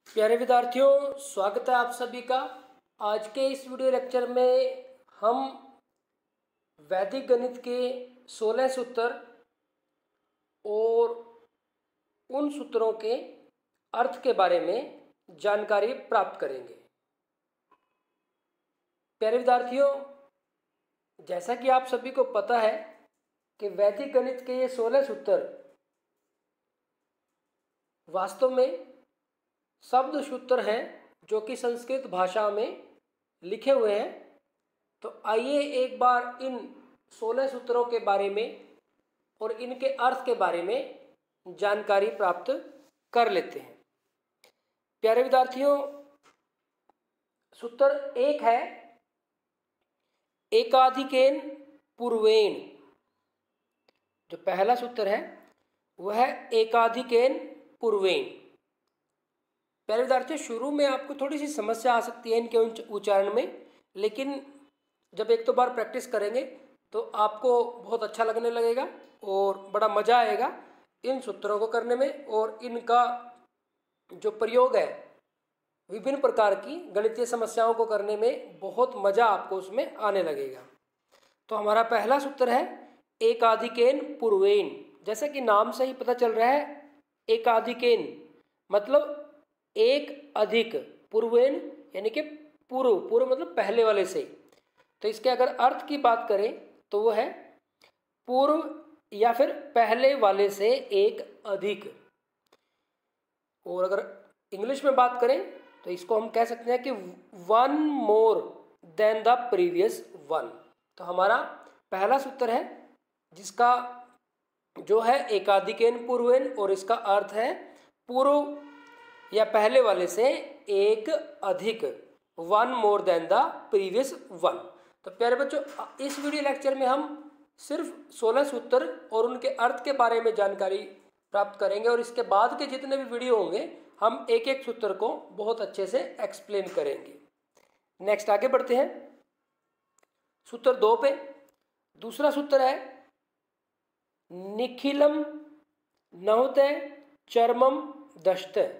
प्यारे विद्यार्थियों, स्वागत है आप सभी का। आज के इस वीडियो लेक्चर में हम वैदिक गणित के 16 सूत्र और उन सूत्रों के अर्थ के बारे में जानकारी प्राप्त करेंगे। प्यारे विद्यार्थियों, जैसा कि आप सभी को पता है कि वैदिक गणित के ये 16 सूत्र वास्तव में शब्द सूत्र हैं जो कि संस्कृत भाषा में लिखे हुए हैं। तो आइए एक बार इन 16 सूत्रों के बारे में और इनके अर्थ के बारे में जानकारी प्राप्त कर लेते हैं। प्यारे विद्यार्थियों, सूत्र एक है एकाधिकेन पूर्वेण। जो पहला सूत्र है वह है एकाधिकेन पूर्वेण। प्यारे विद्यार्थियों, शुरू में आपको थोड़ी सी समस्या आ सकती है इनके उच्चारण में, लेकिन जब एक दो बार प्रैक्टिस करेंगे तो आपको बहुत अच्छा लगने लगेगा और बड़ा मज़ा आएगा इन सूत्रों को करने में। और इनका जो प्रयोग है विभिन्न प्रकार की गणितीय समस्याओं को करने में बहुत मज़ा आपको उसमें आने लगेगा। तो हमारा पहला सूत्र है एकाधिकेन पूर्वेण। जैसा कि नाम से ही पता चल रहा है, एकाधिकेन मतलब एक अधिक, पूर्वेण यानी कि पूर्व, पूर्व मतलब पहले वाले से। तो इसके अगर अर्थ की बात करें तो वो है पूर्व या फिर पहले वाले से एक अधिक। और अगर इंग्लिश में बात करें तो इसको हम कह सकते हैं कि one more than the previous one. तो हमारा पहला सूत्र है जिसका जो है एकाधिकेन पूर्वेण, और इसका अर्थ है पूर्व या पहले वाले से एक अधिक, one more than the previous one. तो प्यारे बच्चों, इस वीडियो लेक्चर में हम सिर्फ 16 सूत्र और उनके अर्थ के बारे में जानकारी प्राप्त करेंगे, और इसके बाद के जितने भी वीडियो होंगे हम एक एक सूत्र को बहुत अच्छे से एक्सप्लेन करेंगे। नेक्स्ट आगे बढ़ते हैं सूत्र 2 पे। दूसरा सूत्र है निखिलम नहुते चर्मम दशते।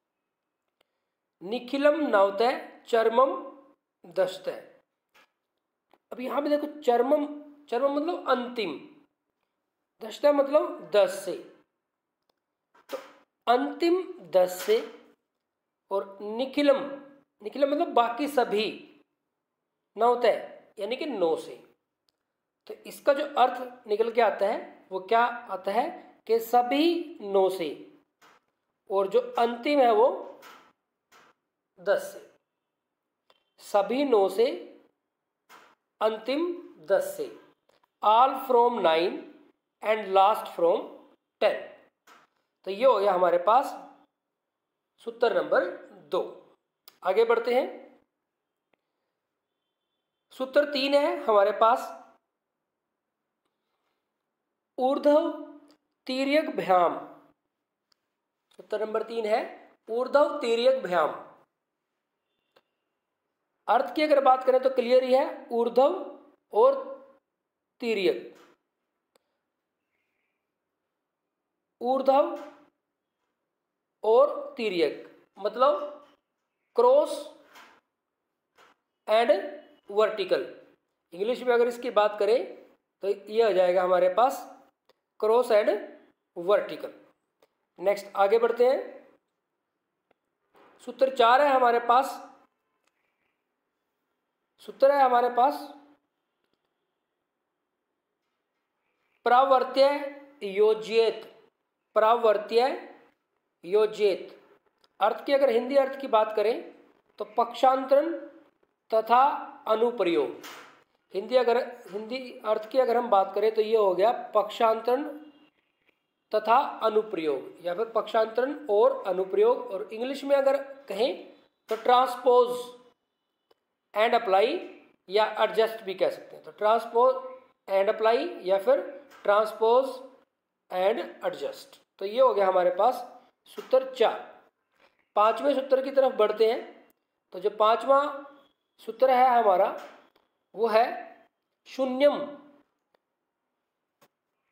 निखिलम नवते चर्मम दशते। अब यहां पे देखो, चर्मम, चर्मम मतलब अंतिम, दशते मतलब 10 से। तो अंतिम 10 से और निखिलम, निखिलम मतलब बाकी सभी, नवते यानी कि 9 से। तो इसका जो अर्थ निकल के आता है वो क्या आता है कि सभी 9 से, और जो अंतिम है वो 10 से। सभी 9 से, अंतिम 10 से। All from 9 and last from 10। तो ये हो गया हमारे पास सूत्र नंबर 2। आगे बढ़ते हैं। सूत्र 3 है हमारे पास ऊर्ध्व तिर्यक भ्याम। सूत्र नंबर 3 है ऊर्ध्व तिर्यक भ्याम। अर्थ की अगर बात करें तो क्लियर ही है, ऊर्ध्व और तिर्यक। ऊर्ध्व और तिर्यक मतलब क्रॉस एंड वर्टिकल। इंग्लिश में अगर इसकी बात करें तो ये हो जाएगा हमारे पास क्रॉस एंड वर्टिकल। नेक्स्ट आगे बढ़ते हैं। सूत्र 4 है हमारे पास। सूत्र है हमारे पास प्रावर्त्य योज्येत। प्रावर्त्य योज्येत। अर्थ की अगर हिंदी अर्थ की बात करें तो पक्षांतरण तथा अनुप्रयोग। हिंदी अर्थ की अगर हम बात करें तो ये हो गया पक्षांतरण तथा अनुप्रयोग, या फिर पक्षांतरण और अनुप्रयोग। और इंग्लिश में अगर कहें तो ट्रांसपोज एंड अप्लाई या एडजस्ट भी कह सकते हैं। तो ट्रांसपोज एंड अप्लाई या फिर ट्रांसपोज एंड एडजस्ट। तो ये हो गया हमारे पास सूत्र 4। 5वें सूत्र की तरफ बढ़ते हैं। तो जो 5वां सूत्र है हमारा वो है शून्यम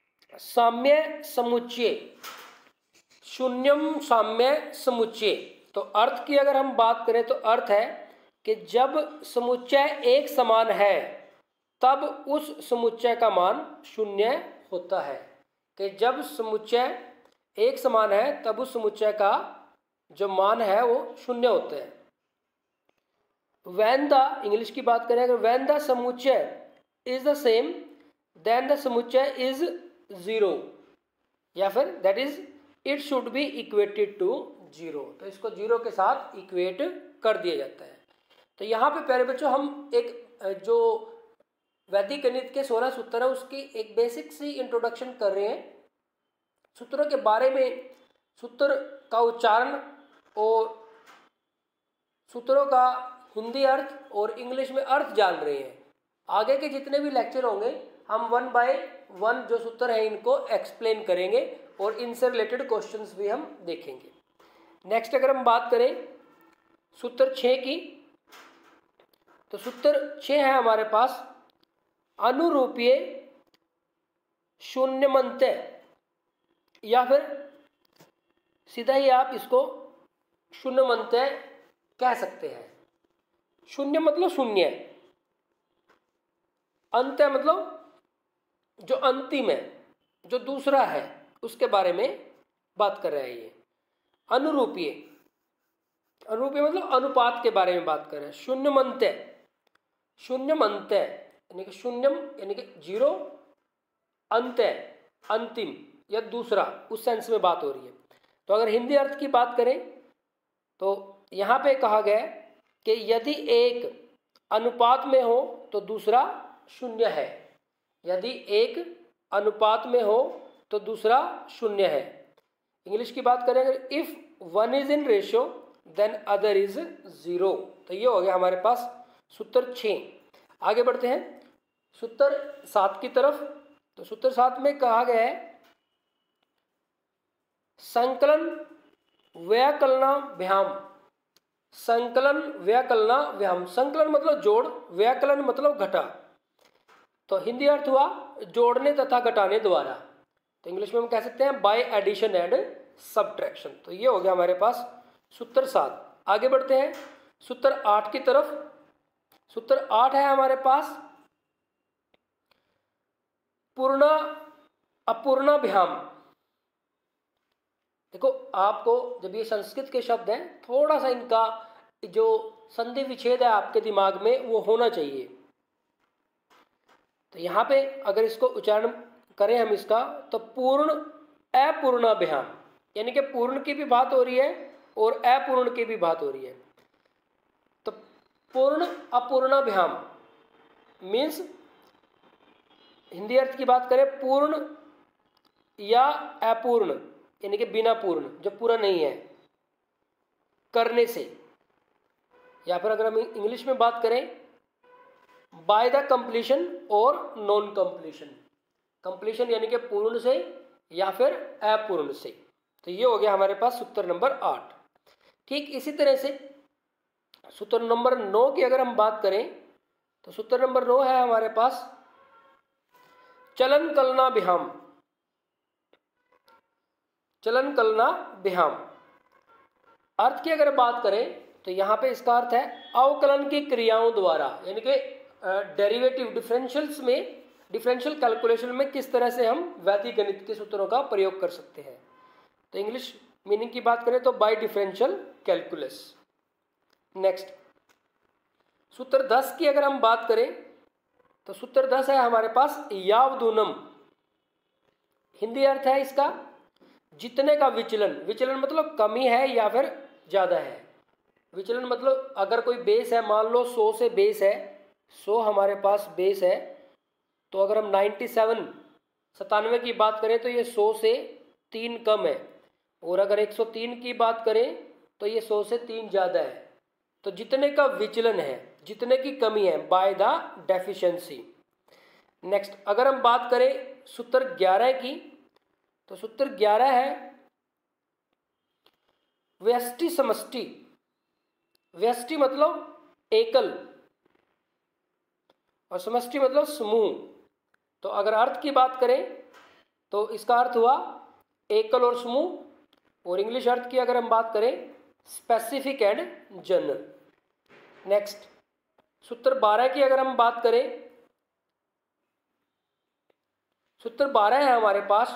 साम्य समुच्चय। शून्यम साम्य समुच्चय तो अर्थ की अगर हम बात करें तो अर्थ है कि जब समुच्चय एक समान है तब उस समुच्चय का मान शून्य होता है। कि जब समुच्चय एक समान है तब उस समुच्चय का जो मान है वो शून्य होता है। व्हेन द, इंग्लिश की बात करें अगर, व्हेन द समुच्चय is the same then the समुच्चय इज जीरो, या फिर that is it should be equated to zero. तो इसको जीरो के साथ इक्वेट कर दिया जाता है। तो यहाँ पे प्यारे बच्चों हम एक जो वैदिक गणित के 16 सूत्र है उसकी एक बेसिक सी इंट्रोडक्शन कर रहे हैं। सूत्रों के बारे में, सूत्र का उच्चारण और सूत्रों का हिंदी अर्थ और इंग्लिश में अर्थ जान रहे हैं। आगे के जितने भी लेक्चर होंगे हम 1 बाय 1 जो सूत्र है इनको एक्सप्लेन करेंगे और इनसे रिलेटेड क्वेश्चंस भी हम देखेंगे। नेक्स्ट अगर हम बात करें सूत्र 6 की, तो सूत्र 6 है हमारे पास अनुरूपीय शून्यमंत्य, या फिर सीधा ही आप इसको शून्यमंत्य कह सकते हैं। शून्य मतलब शून्य, अंत्य मतलब जो अंतिम है, जो दूसरा है, उसके बारे में बात कर रहा है ये। अनुरूपीय, अनुरूपीय मतलब अनुपात के बारे में बात कर रहे हैं। शून्यमंत्य, शून्यमंत्य यानी कि शून्यम यानी कि जीरो, अंत्य अंतिम या दूसरा, उस सेंस में बात हो रही है। तो अगर हिंदी अर्थ की बात करें तो यहाँ पे कहा गया है कि यदि एक अनुपात में हो तो दूसरा शून्य है। यदि एक अनुपात में हो तो दूसरा शून्य है। इंग्लिश की बात करें अगर, if one is in ratio then other is zero. तो ये हो गया हमारे पास सूत्र 6। आगे बढ़ते हैं सूत्र 7 की तरफ। तो सूत्र 7 में कहा गया है संकलन व्याकलनाभ्याम। संकलन व्याकलनाभ्याम, संकलन मतलब जोड़, व्याकलन मतलब घटा। तो हिंदी अर्थ हुआ जोड़ने तथा घटाने द्वारा। तो इंग्लिश में हम कह सकते हैं बाय एडिशन एंड सब्ट्रैक्शन। तो ये हो गया हमारे पास सूत्र 7। आगे बढ़ते हैं सूत्र 8 की तरफ। सूत्र 8 है हमारे पास पूर्ण अपूर्णाभ्याम। देखो आपको जब ये संस्कृत के शब्द हैं थोड़ा सा इनका जो संधि विच्छेद है आपके दिमाग में वो होना चाहिए। तो यहाँ पे अगर इसको उच्चारण करें हम इसका, तो पूर्ण अपूर्णाभ्याम, यानी कि पूर्ण की भी बात हो रही है और अपूर्ण की भी बात हो रही है। तो पूर्ण अपूर्णाभ्याम मीन्स, हिंदी अर्थ की बात करें, पूर्ण या अपूर्ण यानी कि बिना पूर्ण, जो पूरा नहीं है, करने से। या फिर अगर हम इंग्लिश में बात करें बाय द कंप्लीशन और नॉन कंप्लीशन। कंप्लीशन यानी कि पूर्ण से या फिर अपूर्ण से। तो ये हो गया हमारे पास सूत्र नंबर 8। ठीक इसी तरह से सूत्र नंबर 9 की अगर हम बात करें तो सूत्र नंबर 9 है हमारे पास चलन कलनाभ्याम। चलन कलनाभ्याम अर्थ की अगर बात करें तो यहाँ पे इसका अर्थ है अवकलन की क्रियाओं द्वारा, यानी कि डेरिवेटिव डिफरेंशियल्स में, डिफरेंशियल कैलकुलेशन में किस तरह से हम वैदिक गणित के सूत्रों का प्रयोग कर सकते हैं। तो इंग्लिश मीनिंग की बात करें तो बाय डिफरेंशियल कैलकुलस। नेक्स्ट सूत्र 10 की अगर हम बात करें तो सूत्र 10 है हमारे पास यावदूनम। हिंदी अर्थ है इसका जितने का विचलन। विचलन मतलब कमी है या फिर ज़्यादा है। विचलन मतलब अगर कोई बेस है, मान लो 100 से बेस है, 100 हमारे पास बेस है, तो अगर हम 97 की बात करें तो ये 100 से 3 कम है, और अगर 103 की बात करें तो ये 100 से 3 ज़्यादा है। तो जितने का विचलन है, जितने की कमी है, बाय द डेफिशिएंसी। नेक्स्ट अगर हम बात करें सूत्र 11 की, तो सूत्र 11 है व्यष्टि समष्टि। व्यष्टि मतलब एकल और समष्टि मतलब समूह। तो अगर अर्थ की बात करें तो इसका अर्थ हुआ एकल और समूह, और इंग्लिश अर्थ की अगर हम बात करें स्पेसिफिक एंड जनरल। नेक्स्ट सूत्र 12 की अगर हम बात करें, सूत्र 12 है हमारे पास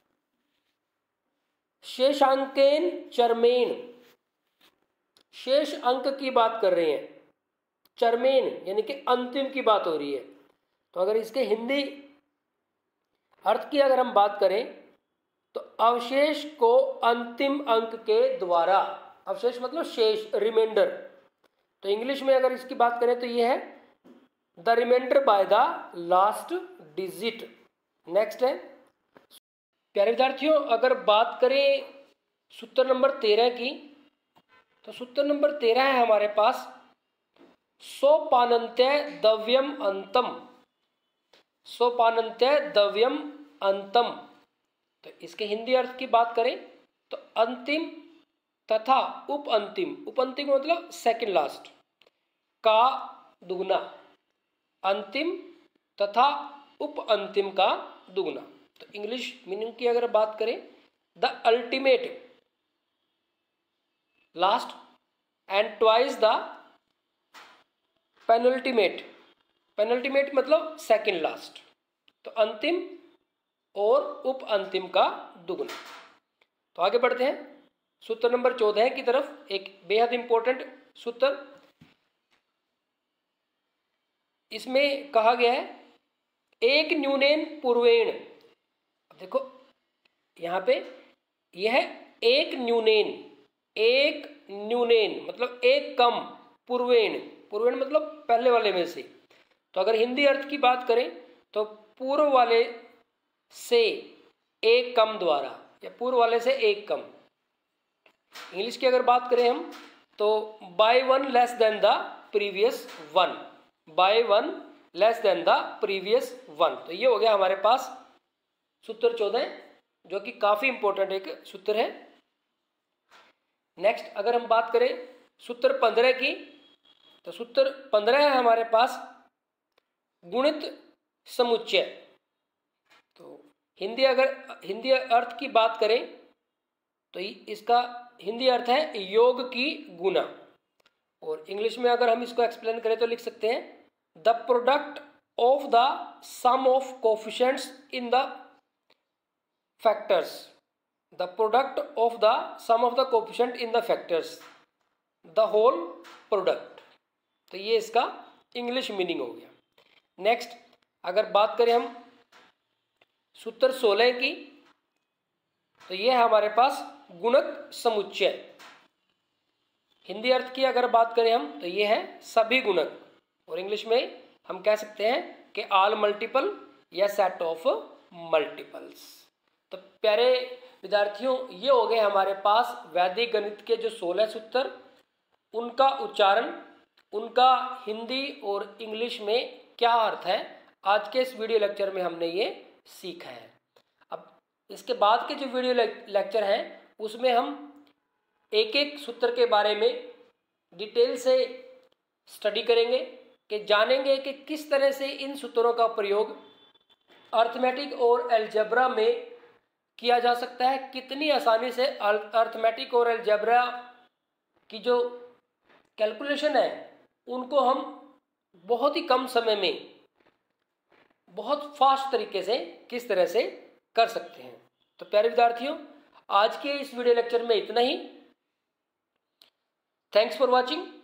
शेषांकेन चरमेन। शेष अंक की बात कर रहे हैं, चरमेन यानी कि अंतिम की बात हो रही है। तो अगर इसके हिंदी अर्थ की अगर हम बात करें तो अवशेष को अंतिम अंक के द्वारा, अवशेष मतलब शेष, रिमाइंडर। तो इंग्लिश में अगर इसकी बात करें तो ये है the reminder by the last digit. Next है प्यारे विद्यार्थियों, अगर बात करें सूत्र नंबर 13 की, तो सूत्र नंबर 13 है हमारे पास सोपानंत्य द्रव्यम अंतम। सोपानंत्य द्रव्यम अंतम। तो इसके हिंदी अर्थ की बात करें तो अंतिम तथा उप अंतिम, उप अंतिम मतलब सेकंड लास्ट का दुगना, अंतिम तथा उप अंतिम का दुगना। तो इंग्लिश मीनिंग की अगर बात करें, the ultimate last and twice the penultimate. Penultimate मतलब सेकंड लास्ट। तो अंतिम और उप अंतिम का दुगना। तो आगे बढ़ते हैं सूत्र नंबर 14 की तरफ। एक बेहद इंपॉर्टेंट सूत्र, इसमें कहा गया है एक न्यूनेन पूर्वेण। देखो यहाँ पे यह है एक न्यूनेन, एक न्यूनेन मतलब एक कम, पूर्वेण, पूर्वेण मतलब पहले वाले में से। तो अगर हिंदी अर्थ की बात करें तो पूर्व वाले से एक कम द्वारा, या पूर्व वाले से एक कम। इंग्लिश की अगर बात करें हम तो by one less than the previous one, by one less than the previous one. तो ये हो गया हमारे पास सूत्र 14, जो कि काफी इंपॉर्टेंट एक सूत्र है। नेक्स्ट अगर हम बात करें सूत्र 15 की, तो सूत्र 15 है हमारे पास गुणित समुच्चय। तो हिंदी अर्थ की बात करें तो इसका हिंदी अर्थ है योग की गुना। और इंग्लिश में अगर हम इसको एक्सप्लेन करें तो लिख सकते हैं the product of the sum of coefficients in the factors, the product of the sum of the coefficient in the factors, the whole product. तो ये इसका इंग्लिश मीनिंग हो गया। नेक्स्ट अगर बात करें हम सूत्र 16 की, तो ये है हमारे पास गुणक समुच्चय। हिंदी अर्थ की अगर बात करें हम तो ये है सभी गुणक, और इंग्लिश में हम कह सकते हैं कि ऑल मल्टीपल या सेट ऑफ मल्टीपल्स। तो प्यारे विद्यार्थियों, ये हो गए हमारे पास वैदिक गणित के जो 16 सूत्र, उनका उच्चारण, उनका हिंदी और इंग्लिश में क्या अर्थ है, आज के इस वीडियो लेक्चर में हमने ये सीखा है। अब इसके बाद के जो वीडियो लेक्चर हैं उसमें हम एक एक सूत्र के बारे में डिटेल से स्टडी करेंगे, कि जानेंगे कि किस तरह से इन सूत्रों का प्रयोग अर्थमेटिक और अलजेब्रा में किया जा सकता है, कितनी आसानी से अर्थमेटिक और अलजेब्रा की जो कैलकुलेशन है उनको हम बहुत ही कम समय में बहुत फास्ट तरीके से किस तरह से कर सकते हैं। तो प्यारे विद्यार्थियों, आज के इस वीडियो लेक्चर में इतना ही। Thanks for watching.